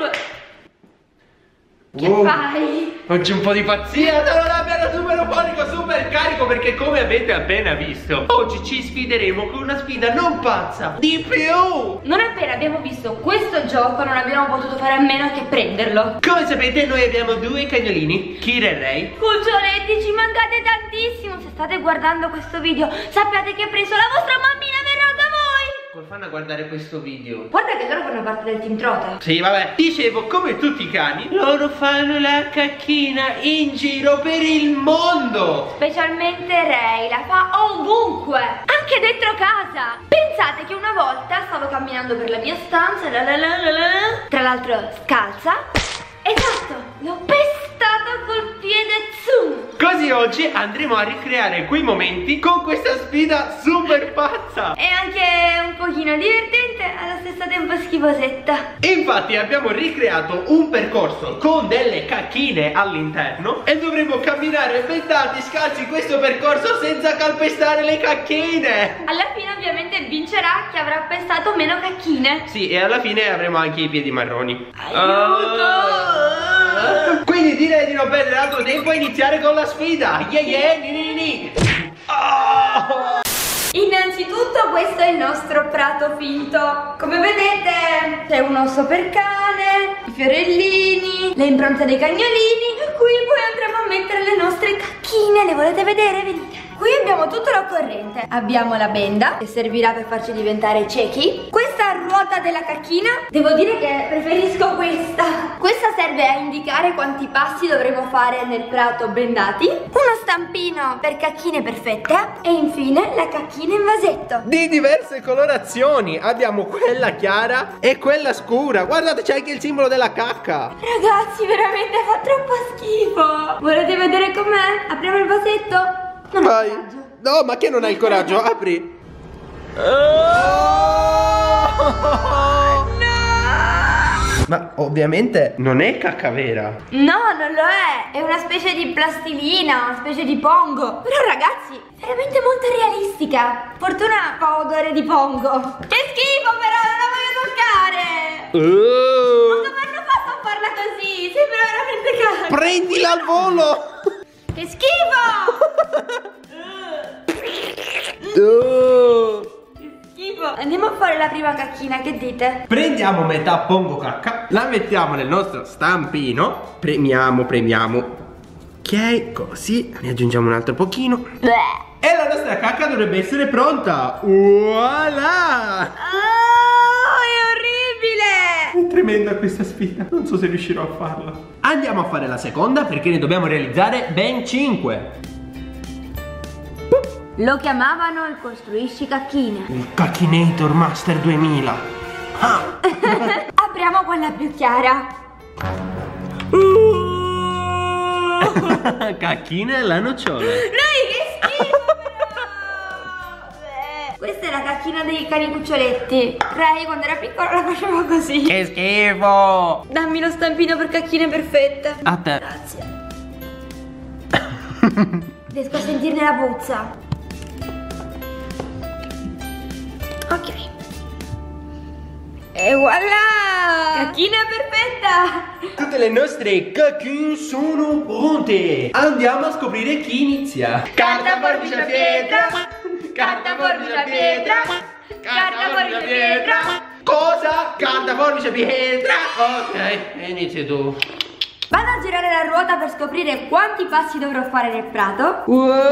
Che fai? Oggi un po' di pazzia. Sono davvero super euforico, super carico, perché come avete appena visto, oggi ci sfideremo con una sfida non pazza, di più. Non appena abbiamo visto questo gioco non abbiamo potuto fare a meno che prenderlo. Come sapete noi abbiamo due cagnolini, Kira e Ray. Cuccioletti, ci mancate tantissimo. Se state guardando questo video sappiate che preso la vostra mammina verrà da voi. Come fanno a guardare questo video? Guarda che loro fanno parte del team Trota. Sì, vabbè. Dicevo, come tutti i cani, loro fanno la cacchina in giro per il mondo. Specialmente Ray la fa ovunque, anche dentro casa. Pensate che una volta stavo camminando per la mia stanza, tra l'altro scalza. Esatto, l'ho pestata col piede, zoom. Così oggi andremo a ricreare quei momenti con questa sfida super pazza. È anche un pochino divertente, allo stesso tempo schifosetta. Infatti abbiamo ricreato un percorso con delle cacchine all'interno e dovremo camminare bendati scalzi questo percorso senza calpestare le cacchine. Alla fine ovviamente vincerà chi avrà pestato meno cacchine. Sì, e alla fine avremo anche i piedi marroni. Aiuto! Quindi direi di non perdere altro tempo e iniziare con la sfida. Yeah yeah, ni. Oh! Innanzitutto questo è il nostro prato finto. Come vedete c'è un osso per cane, i fiorellini, le impronte dei cagnolini e qui poi andremo a mettere le nostre cacchine. Le volete vedere? Venite. Qui abbiamo tutto l'occorrente. Abbiamo la benda che servirà per farci diventare ciechi. Questa ruota della cacchina, devo dire che preferisco questa. Questa serve a indicare quanti passi dovremo fare nel prato bendati. Uno stampino per cacchine perfette e infine la cacchina in vasetto. Di diverse colorazioni. Abbiamo quella chiara e quella scura. Guardate, c'è anche il simbolo della cacca. Ragazzi, veramente fa troppo schifo. Volete vedere com'è? Apriamo il vasetto. Non vai. ho coraggio. No, ma che non hai il coraggio? Apri. No! Ma ovviamente non è cacca vera. No, non lo è una specie di plastilina, una specie di pongo. Però ragazzi, veramente molto realistica. Fortuna fa odore di pongo. Che schifo però, non la voglio toccare. Ma come hanno fatto a farla così? Sembra veramente cacca. Prendila al volo. Che schifo! Che schifo. Andiamo a fare la prima cacchina, che dite? Prendiamo metà pongo cacca, la mettiamo nel nostro stampino. Premiamo. Ok, così. Ne aggiungiamo un altro pochino. Bleh. E la nostra cacca dovrebbe essere pronta. Voilà! È orribile! È tremenda questa sfida. Non so se riuscirò a farla. Andiamo a fare la seconda perché ne dobbiamo realizzare ben 5. Lo chiamavano il costruisci cacchine. Il Cacchinator Master 2000. Ah. Apriamo quella più chiara. Cacchina e la nocciola. Dai, che schifo però! Questa è la cacchina dei cani cuccioletti. Ray quando era piccolo la faceva così. Che schifo! Dammi lo stampino per cacchine perfette. A te. Grazie. Riesco a sentirne la puzza. Ok. E voilà! Cacchina perfetta! Tutte le nostre cacchine sono pronte. Andiamo a scoprire chi inizia. Carta, forbice, pietra. Carta, forbice, pietra. Carta, forbice, pietra. Cosa? Carta, forbice, pietra. Ok, inizia tu. Vado a girare la ruota per scoprire quanti passi dovrò fare nel prato.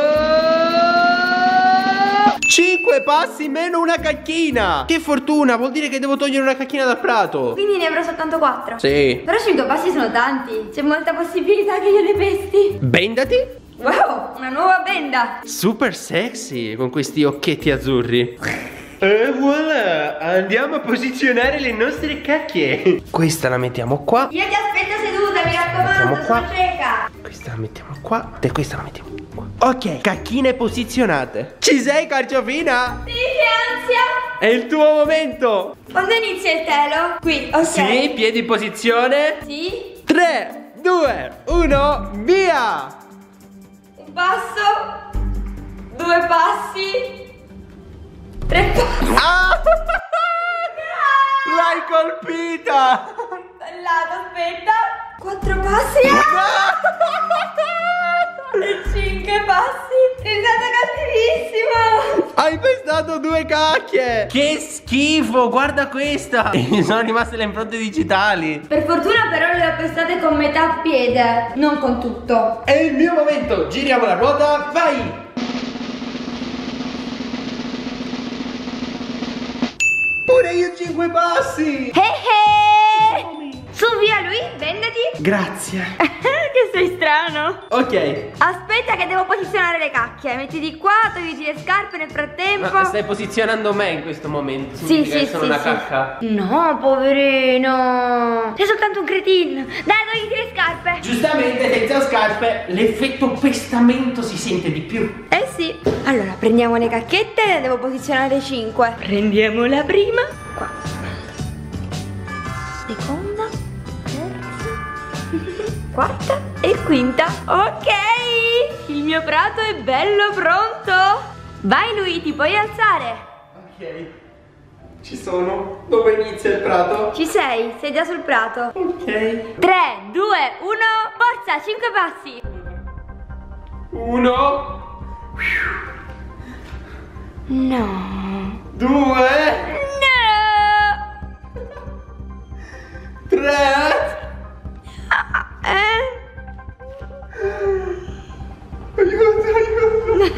5 passi meno una cacchina. Che fortuna, vuol dire che devo togliere una cacchina dal prato. Quindi ne avrò soltanto 4. Sì. Però 5 passi sono tanti. C'è molta possibilità che io ne pesti. Bendati. Wow, una nuova benda. Super sexy con questi occhietti azzurri. E voilà, andiamo a posizionare le nostre cacchie. Questa la mettiamo qua. Io ti aspetto seduta, mi raccomando, Mettiamo qua. sono cieca. Questa la mettiamo qua e questa la mettiamo qua. Ok, cacchine posizionate. Ci sei, Carciofina? Sì, che ansia. È il tuo momento. Quando inizia il telo? Qui, ok. Sì, piedi in posizione. Sì. 3, 2, 1, via. Un passo. 2 passi. 3 passi. Ah! L'hai colpita. Sbagliato, aspetta. 4 passi. E 5 passi. Sei stato cattivissimo. Hai pestato 2 cacchie. Che schifo, guarda questa. Mi sono rimaste le impronte digitali. Per fortuna però le ho pestate con metà piede, non con tutto. È il mio momento. Giriamo la ruota, vai. Pure io 5 passi. Su, via lui, vendati. Grazie. Che sei strano. Ok. Aspetta che devo posizionare le cacchie. Mettiti qua, togliti le scarpe nel frattempo. Ma stai posizionando me in questo momento? Sì, Significa che sono una cacca? No, poverino. Sei soltanto un cretino. Dai, togliti le scarpe. Giustamente, senza scarpe l'effetto pestamento si sente di più. Eh sì. Allora, prendiamo le cacchette, ne devo posizionare 5. Prendiamo la prima. Qua. Seconda. Terza. Quarta e quinta. Ok. Il mio prato è bello pronto. Vai lui, ti puoi alzare. Ok. Ci sono. Dove inizia il prato? Ci sei già sul prato. Ok. 3, 2, 1, forza, 5 passi. 1. No. 2. No. 3. Aiuto.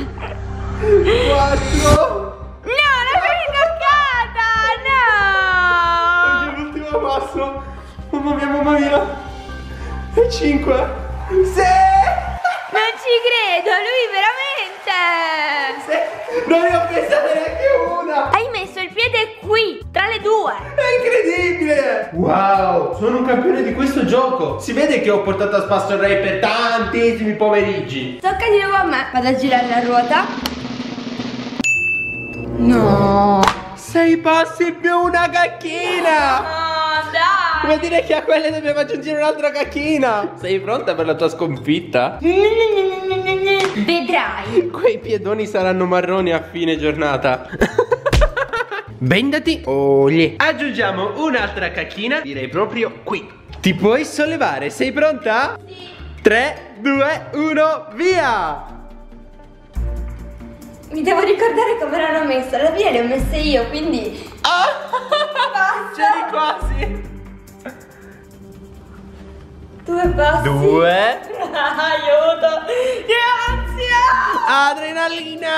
4. No, l'avevi toccata, no. Ok, l'ultimo passo. Mamma mia. E 5. 6. Non ci credo, lui veramente. Non ne ho pensate neanche una. Hai messo il piede qui, tra le due. È incredibile. Wow, sono un campione di questo gioco. Si vede che ho portato a spasso il Ray per tantissimi pomeriggi. Tocca di nuovo a me. Vado a girare la ruota. No. 6 passi più una cacchina. No, dai. Vuol dire che a quelle dobbiamo aggiungere un'altra cacchina. Sei pronta per la tua sconfitta? Vedrai. Quei piedoni saranno marroni a fine giornata. Bendati. Aggiungiamo un'altra cacchina. Direi proprio qui. Ti puoi sollevare, sei pronta? Sì. 3, 2, 1, via. Mi devo ricordare come erano messe. Alla fine le ho messe io, quindi C'eri quasi. 2 passi. 2. Aiuto. Che ansia. Adrenalina.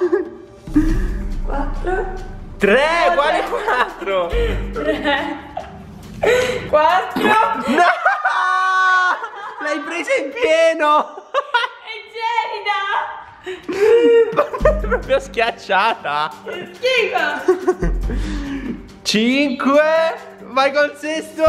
4. 3, quale 4? 3. 4. No! L'hai presa in pieno. È gelida. È proprio schiacciata. Che schifo. 5. Vai col sesto.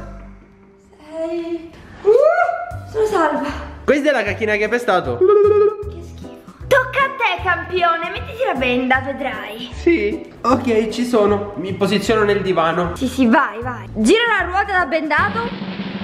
6. Sono salva. Questa è la cacchina che hai pestato. Che schifo. Tocca a te, campione. Mettiti la benda, vedrai. Sì. Ok, ci sono. Mi posiziono nel divano. Sì, vai. Gira la ruota da bendato.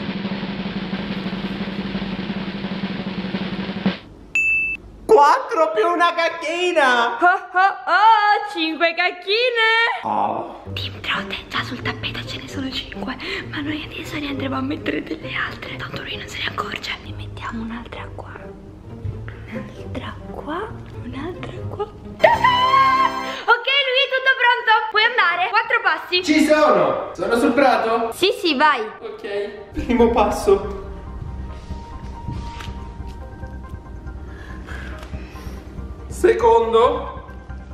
4 più una cacchina. 5 cacchine. Oh. Team Trote, già sul tappeto ce ne sono 5. Ma noi adesso ne andremo a mettere delle altre. Tanto lui non se ne accorge. Ne mettiamo un'altra qua. Un'altra qua. Un'altra qua. Ok, lui è tutto pronto. Puoi andare. 4 passi. Ci sono. Sono sul prato? Sì, vai. Ok. Primo passo. Secondo.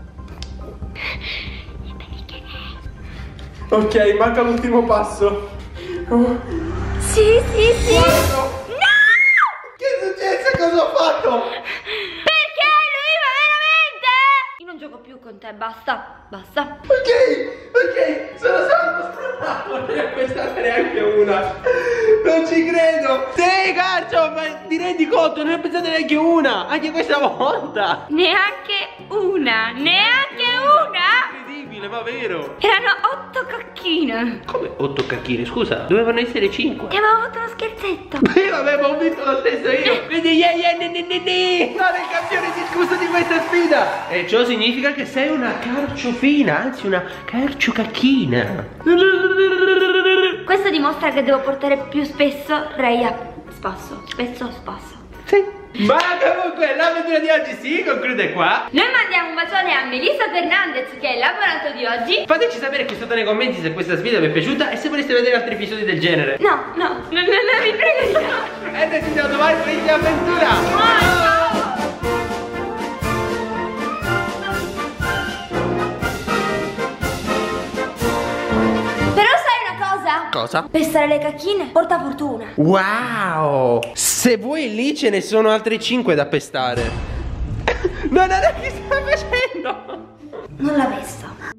Ok, manca l'ultimo passo. Sì. 4. No! Che è successo? Cosa ho fatto? Perché lui va veramente? Io non gioco più con te, basta. Ok, sono salvo. Non ne ho pensata neanche una. Non ci credo. Sì, Garcio, ma ti rendi conto? Non ne ho pensata neanche una. Anche questa volta. Neanche una. Incredibile, ma vero. Erano 8 cacchine. Come 8 cacchine? Scusa, dovevano essere 5. Ti avevo fatto uno scherzetto. Vabbè, ma ho vinto lo stesso io. Quindi sono il campione discusso di questa sfida. E ciò significa che sei una carciofina, anzi una carciocacchina. Questo dimostra che devo portare più spesso Ray a spasso. Spesso a spasso. Sì. Ma comunque l'avventura di oggi si conclude qua. Noi mandiamo un bacione a Melissa Fernandez, che è l'abbonata di oggi. Fateci sapere qui sotto nei commenti se questa sfida vi è piaciuta e se voleste vedere altri episodi del genere. No, non vi prego di no. E noi ci vediamo domani per l'inizio avventura. Ciao. Cosa? Pestare le cacchine porta fortuna. Wow! Se vuoi lì ce ne sono altre 5 da pestare. No, che stai facendo? Non la pesta.